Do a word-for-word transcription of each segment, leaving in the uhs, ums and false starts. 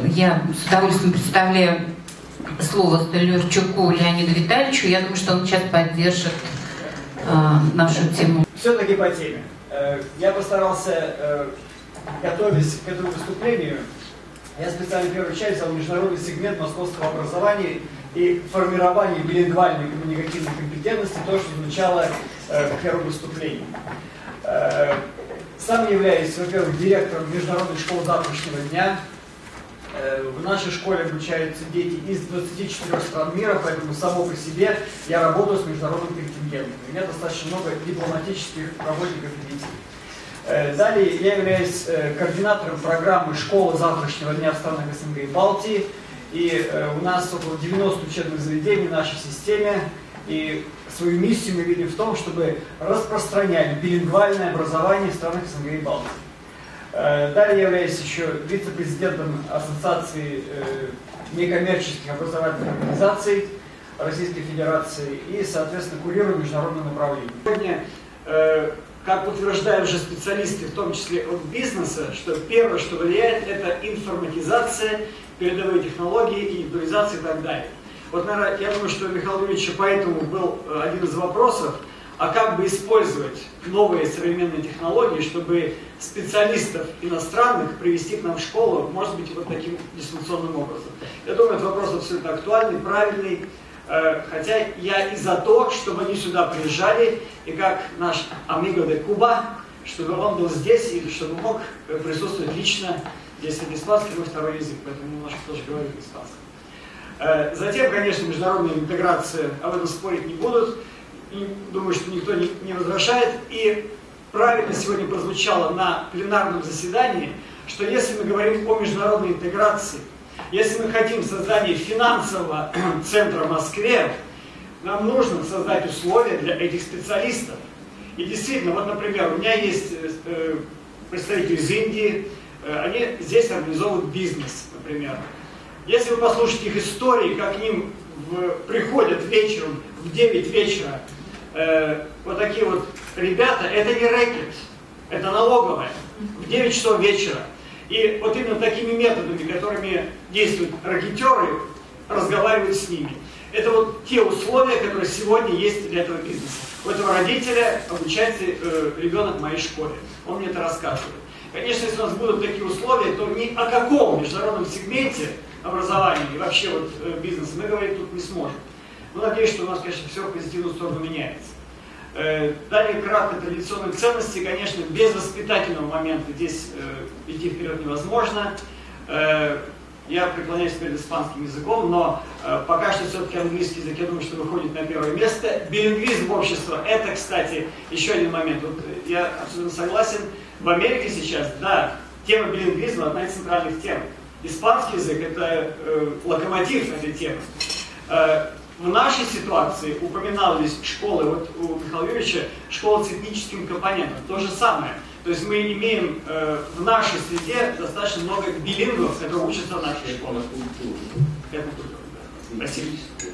я с удовольствием представляю слово Столярчуку Леониду Витальевичу. Я думаю, что он сейчас поддержит э, нашу тему. Все-таки по теме. Я постарался, готовясь к этому выступлению, я специально в первую часть взял международный сегмент московского образования и формирование билингвальной коммуникативной компетентности, то, что звучало в первом выступлении. Сам являюсь, во-первых, директором Международной школы завтрашнего дня. В нашей школе обучаются дети из двадцати четырёх стран мира, поэтому само по себе я работаю с международным контингентом. У меня достаточно много дипломатических работников и детей. Далее я являюсь координатором программы «Школа завтрашнего дня» в странах СНГ и Балтии. И у нас около девяноста учебных заведений в нашей системе. И свою миссию мы видим в том, чтобы распространять билингвальное образование в странах СНГ и Балтии. Далее я являюсь еще вице-президентом Ассоциации некоммерческих образовательных организаций Российской Федерации и, соответственно, курирую международное направление. Сегодня, как утверждают уже специалисты, в том числе от бизнеса, что первое, что влияет, это информатизация, передовые технологии, индивидуализация и так далее. Вот, наверное, я думаю, что у Михаила Юрьевича поэтому был один из вопросов, а как бы использовать новые современные технологии, чтобы специалистов иностранных привести к нам в школу, может быть, вот таким дистанционным образом. Я думаю, этот вопрос абсолютно актуальный, правильный, хотя я и за то, чтобы они сюда приезжали, и как наш амиго де Куба, чтобы он был здесь, и чтобы мог присутствовать лично, если это испанский, мой второй язык, поэтому немножко тоже говорю испанский. Затем, конечно, международная интеграция, об этом спорить не будут. И думаю, что никто не, не возражает. И правильно сегодня прозвучало на пленарном заседании, что если мы говорим о международной интеграции, если мы хотим создания финансового центра в Москве, нам нужно создать условия для этих специалистов. И действительно, вот, например, у меня есть э, представители из Индии, э, они здесь организовывают бизнес, например. Если вы послушаете их истории, как к ним в, приходят вечером в девять вечера э, вот такие вот ребята, это не рэкет, это налоговая, в девять часов вечера. И вот именно такими методами, которыми действуют ракетеры, разговаривают с ними. Это вот те условия, которые сегодня есть для этого бизнеса. У этого родителя обучается э, ребенок в моей школе. Он мне это рассказывает. Конечно, если у нас будут такие условия, то ни о каком международном сегменте образования и вообще вот э, бизнеса мы говорить тут не сможем. Но надеюсь, что у нас, конечно, все в позитивную сторону меняется. Э, далее кратко традиционные ценности, конечно, без воспитательного момента здесь э, идти вперед невозможно. Э, Я преклоняюсь перед испанским языком, но э, пока что все-таки английский язык, я думаю, что выходит на первое место. Билингвизм общества, это, кстати, еще один момент. Вот, я абсолютно согласен. В Америке сейчас, да, тема билингвизма одна из центральных тем. Испанский язык – это э, локомотив этой темы. Э, в нашей ситуации упоминалась школы, вот у Михаила Юрьевича, школа с этническим компонентом. То же самое. То есть мы имеем э, в нашей среде достаточно много билингвов, которые учатся в нашей школе. Это культура, да. Спасибо.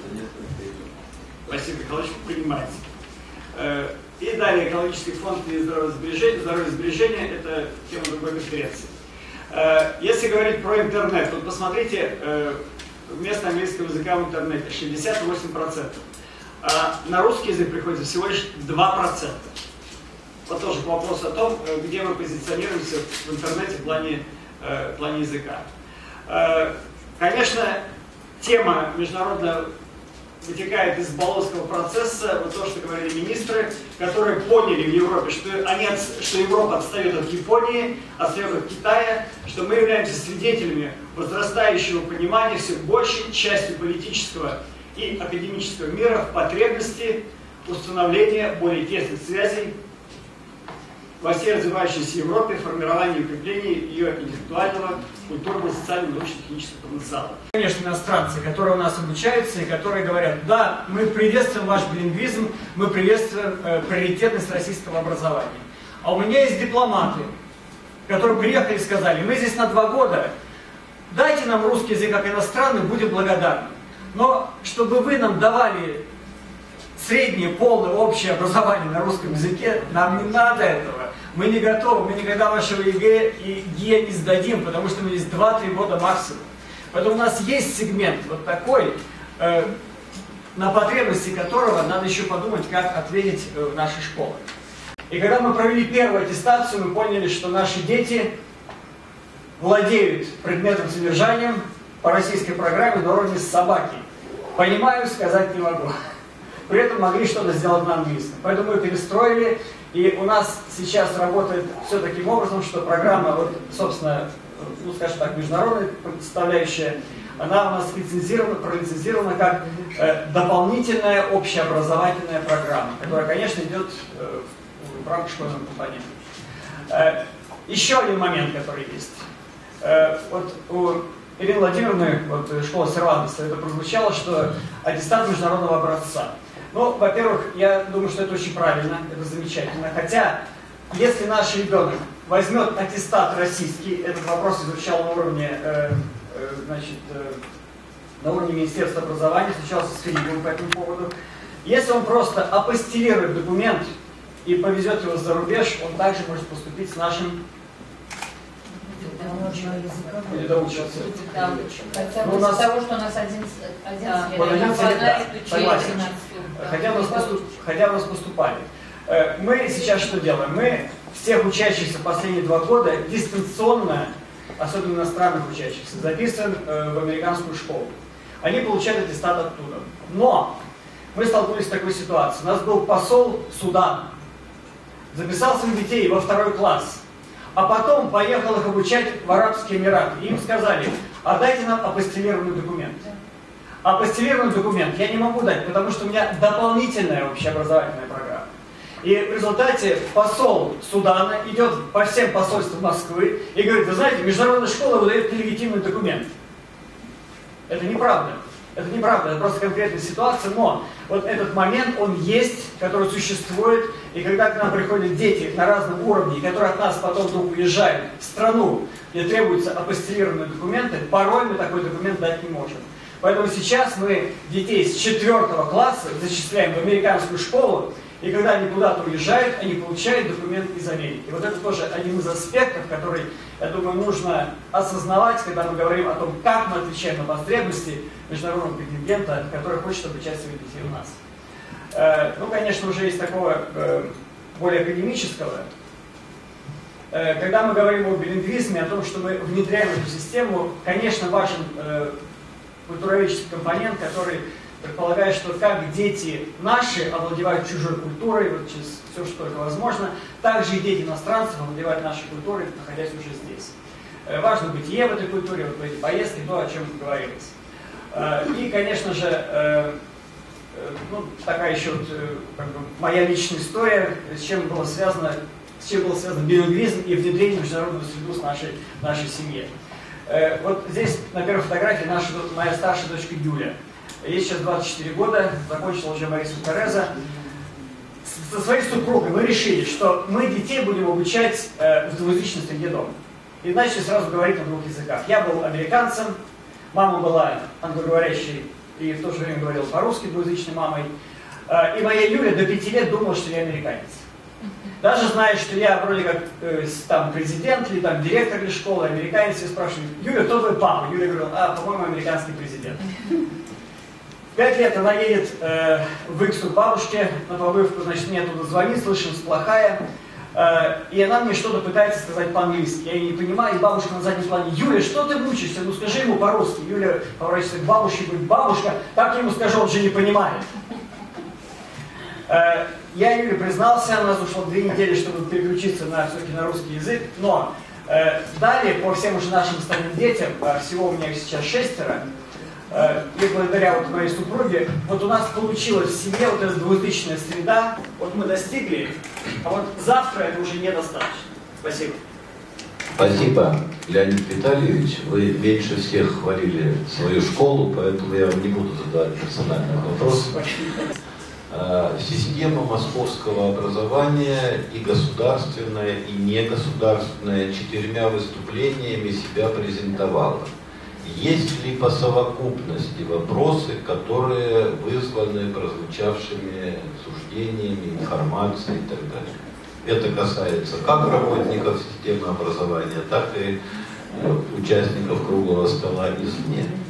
Спасибо, Михайлович, вы понимаете. Э, и далее экологический фонд и здоровье сбережения. Здоровье сбережения – это тема другой конференции. Э, если говорить про интернет, вот посмотрите, э, вместо английского языка в интернете шестьдесят восемь процентов. А на русский язык приходится всего лишь два процента. Вот тоже к вопросу о том, где мы позиционируемся в интернете в плане, э, в плане языка. Э, конечно, тема международная вытекает из Болонского процесса, вот то, что говорили министры, которые поняли в Европе, что, они от, что Европа отстает от Японии, отстает от Китая, что мы являемся свидетелями возрастающего понимания все большей частью политического и академического мира в потребности установления более тесных связей во всей развивающейся Европе, формирование и укрепление ее интеллектуального, культурного, социального, научно-технического потенциала. Конечно, иностранцы, которые у нас обучаются и которые говорят, да, мы приветствуем ваш билингвизм, мы приветствуем э, приоритетность российского образования. А у меня есть дипломаты, которые приехали и сказали, мы здесь на два года, дайте нам русский язык как иностранный, будем благодарны. Но чтобы вы нам давали среднее, полное, общее образование на русском языке, нам не надо этого. Мы не готовы, мы никогда вашего ЕГЭ и ГИЭ не сдадим, потому что мы здесь два-три года максимум. Поэтому у нас есть сегмент вот такой, э, на потребности которого надо еще подумать, как ответить в нашей школе. И когда мы провели первую аттестацию, мы поняли, что наши дети владеют предметным содержанием по российской программе на уровне собаки. Понимаю, сказать не могу. При этом могли что-то сделать на английском. Поэтому мы перестроили, и у нас сейчас работает все таким образом, что программа, вот, собственно, ну, скажем так, международная составляющая, она у нас лицензирована, пролицензирована как э, дополнительная общеобразовательная программа, которая, конечно, идет э, в рамках школьного компонента. Э, еще один момент, который есть. Э, вот у Ирины Владимировны, вот школа Сервантеса, это прозвучало, что аттестат международного образца. Ну, во-первых, я думаю, что это очень правильно, это замечательно. Хотя, если наш ребенок возьмет аттестат российский, этот вопрос изучал на уровне, э, э, значит, э, на уровне Министерства образования, встречался с Филипповым по этому поводу. Если он просто апостилирует документ и повезет его за рубеж, он также может поступить с нашим или доучиваться. Да, хотя бы из-за того, что у нас один согласен. Хотя у нас, поступ, хотя у нас поступали. Мы сейчас что делаем? Мы всех учащихся последние два года дистанционно, особенно иностранных учащихся, записываем в американскую школу. Они получают аттестат оттуда. Но мы столкнулись с такой ситуацией. У нас был посол Судана, записал своих детей во второй класс, а потом поехал их обучать в Арабские Эмираты. И им сказали: отдайте нам апостилированный документ. Апостилированный документ я не могу дать, потому что у меня дополнительная общеобразовательная программа. И в результате посол Судана идет по всем посольствам Москвы и говорит: вы знаете, международная школа выдает нелегитимный документ. Это неправда. Это неправда, это просто конкретная ситуация, но вот этот момент, он есть, который существует, и когда к нам приходят дети на разном уровне, которые от нас потом вдруг уезжают в страну, где требуются апостилированные документы, порой мы такой документ дать не можем. Поэтому сейчас мы детей с четвертого класса зачисляем в американскую школу, и когда они куда-то уезжают, они получают документ из Америки. Вот это тоже один из аспектов, который, я думаю, нужно осознавать, когда мы говорим о том, как мы отвечаем на потребности международного претендента, который хочет обучать своих детей у нас. Э, ну, конечно, уже есть такого э, более академического. Э, когда мы говорим о билингвизме, о том, что мы внедряем эту систему, конечно, важен э, культуроведческий компонент, который предполагает, что как дети наши овладевают чужой культурой, вот через все, что только возможно, также и дети иностранцев овладевают нашей культурой, находясь уже здесь. Э, важно бытие в этой культуре, вот в этой поездке, то, о чем говорилось. Э, и, конечно же, э, э, ну, такая еще вот, э, как бы моя личная история, с чем было связано, с чем был связан билингвизм и внедрение в международную среду с нашей, нашей семьей. Э, вот здесь на первой фотографии наша, моя старшая дочка Юля. Ей сейчас двадцать четыре года, закончила уже Марису Тереза. Со своей супругой мы решили, что мы детей будем обучать э, в двуязычной среде дома. И начали сразу говорить на двух языках. Я был американцем, мама была англоговорящей и в то же время говорила по-русски двуязычной мамой. Э, и моя Юля до пяти лет думала, что я американец. Даже зная, что я вроде как э, там президент или там директор или школы, американец, я спрашиваю: Юля, кто твой папа? Юля говорила: а, по-моему, американский президент. Пять лет она едет э, в Иксу к бабушке на побывку, значит, мне оттуда звонит, слышимость плохая, э, и она мне что-то пытается сказать по-английски. Я ее не понимаю, и бабушка на заднем плане: Юля, что ты мучаешься? Ну скажи ему по-русски. Юля поворачивается к бабушке и говорит: бабушка, так я ему скажу, он же не понимает. Э, я Юле признался, у нас ушло две недели, чтобы переключиться на, все-таки на русский язык, но э, далее, по всем уже нашим остальным детям, э, всего у меня их сейчас шестеро, и благодаря вот моей супруге, вот у нас получилась в семье вот эта двуязычная среда, вот мы достигли, а вот завтра это уже недостаточно. Спасибо. Спасибо, Леонид Витальевич. Вы меньше всех хвалили свою школу, поэтому я вам не буду задавать персональный вопрос. Система московского образования и государственная, и негосударственная четырьмя выступлениями себя презентовала. Есть ли по совокупности вопросы, которые вызваны прозвучавшими суждениями, информацией и так далее? Это касается как работников системы образования, так и участников круглого стола извне.